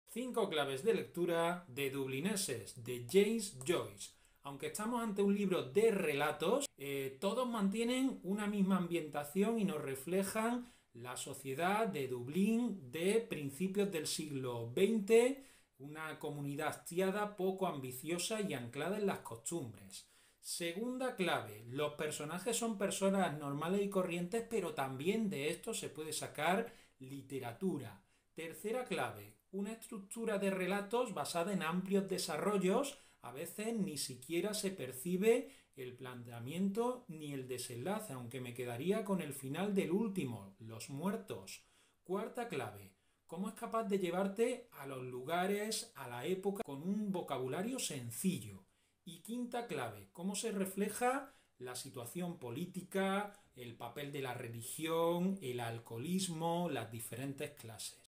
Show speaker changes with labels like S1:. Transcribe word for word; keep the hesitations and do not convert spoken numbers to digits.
S1: Cinco claves de lectura de Dublineses, de James Joyce. Aunque estamos ante un libro de relatos, eh, todos mantienen una misma ambientación y nos reflejan la sociedad de Dublín de principios del siglo veinte, una comunidad hastiada, poco ambiciosa y anclada en las costumbres. Segunda clave, los personajes son personas normales y corrientes, pero también de esto se puede sacar literatura. Tercera clave, una estructura de relatos basada en amplios desarrollos, a veces ni siquiera se percibe el planteamiento ni el desenlace, aunque me quedaría con el final del último, los muertos. Cuarta clave, cómo es capaz de llevarte a los lugares, a la época, con un vocabulario sencillo. Y quinta clave, cómo se refleja la situación política, el papel de la religión, el alcoholismo, las diferentes clases.